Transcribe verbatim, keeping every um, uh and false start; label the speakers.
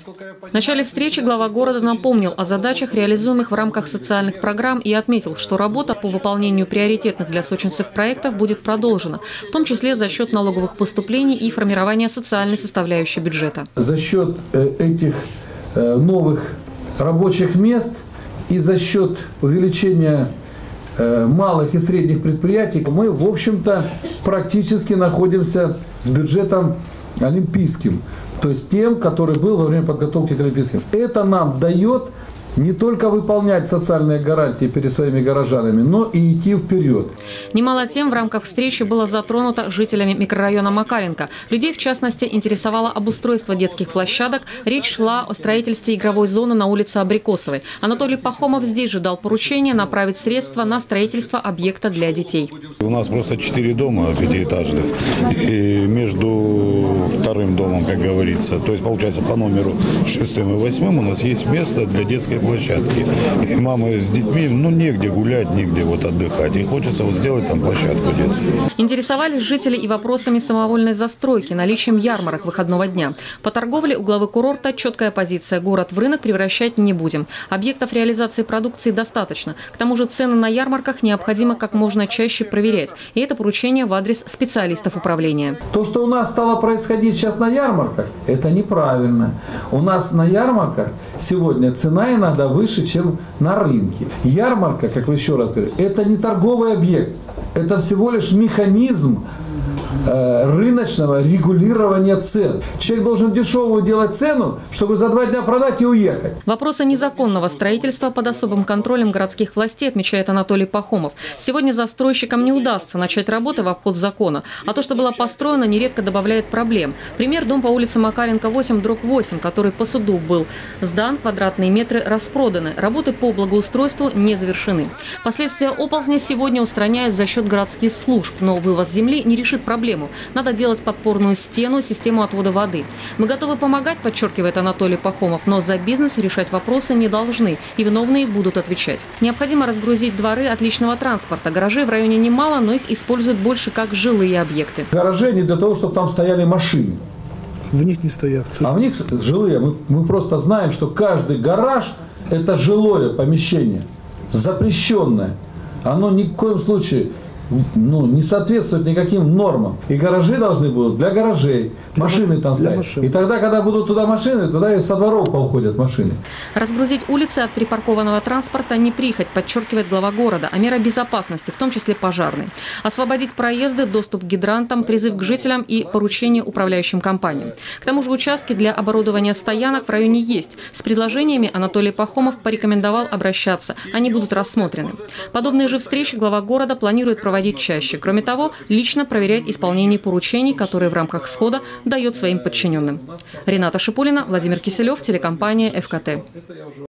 Speaker 1: В начале встречи глава города напомнил о задачах, реализуемых в рамках социальных программ, и отметил, что работа по выполнению приоритетных для сочинцев проектов будет продолжена, в том числе за счет налоговых поступлений и формирования социальной составляющей бюджета.
Speaker 2: За счет этих новых рабочих мест и за счет увеличения малых и средних предприятий мы, в общем-то, практически находимся с бюджетом олимпийским, то есть тем, который был во время подготовки к Олимпийским. Это нам дает не только выполнять социальные гарантии перед своими горожанами, но и идти вперед.
Speaker 1: Немало тем в рамках встречи было затронуто жителями микрорайона Макаренко. Людей, в частности, интересовало обустройство детских площадок. Речь шла о строительстве игровой зоны на улице Абрикосовой. Анатолий Пахомов здесь же дал поручение направить средства на строительство объекта для детей.
Speaker 3: У нас просто четыре дома пятиэтажных. И между вторым домом, как говорится, то есть получается по номеру шестым и восьмым у нас есть место для детской площадки. И мамы с детьми, ну, негде гулять, негде вот отдыхать. И хочется вот сделать там площадку детскую.
Speaker 1: Интересовались жители и вопросами самовольной застройки, наличием ярмарок выходного дня. По торговле у главы курорта четкая позиция: город в рынок превращать не будем. Объектов реализации продукции достаточно. К тому же цены на ярмарках необходимо как можно чаще проверять. И это поручение в адрес специалистов управления.
Speaker 2: То, что у нас стало происходить сейчас на ярмарках, это неправильно. У нас на ярмарках сегодня цена иногда выше, чем на рынке. Ярмарка, как вы еще раз говорите, это не торговый объект. Это всего лишь механизм э, рыночного регулирования цен. Человек должен дешевую делать цену, чтобы за два дня продать и уехать.
Speaker 1: Вопросы незаконного строительства под особым контролем городских властей, отмечает Анатолий Пахомов. Сегодня застройщикам не удастся начать работы в обход закона. А то, что было построено, нередко добавляет проблем. Пример: дом по улице Макаренко восемь дробь восемь, который по суду был сдан, квадратные метры распроданы. Работы по благоустройству не завершены. Последствия оползня сегодня устраняют за счет городских служб, но вывоз земли не решит проблему. Надо делать подпорную стену, систему отвода воды. Мы готовы помогать, подчеркивает Анатолий Пахомов, но за бизнес решать вопросы не должны, и виновные будут отвечать. Необходимо разгрузить дворы от личного транспорта. Гаражей в районе немало, но их используют больше как жилые объекты.
Speaker 2: Гаражи не для того, чтобы там стояли машины.
Speaker 4: В них не стоят.
Speaker 2: А в них жилые. Мы, мы просто знаем, что каждый гараж – это жилое помещение, запрещенное. Оно ни в коем случае ну, не соответствует никаким нормам. И гаражи должны будут для гаражей, для машины там стоять. Машин. И тогда, когда будут туда машины, туда и со дворов поуходят машины.
Speaker 1: Разгрузить улицы от припаркованного транспорта не прихоть, подчеркивает глава города, а мера безопасности, в том числе пожарной. Освободить проезды, доступ к гидрантам, призыв к жителям и поручение управляющим компаниям. К тому же участки для оборудования стоянок в районе есть. С предложениями Анатолий Пахомов порекомендовал обращаться. Они будут рассмотрены. Подобные же встречи глава города планирует проводить чаще. Кроме того, лично проверять исполнение поручений, которые в рамках схода дает своим подчиненным. Рената Шипулина, Владимир Киселев, телекомпания эф ка тэ.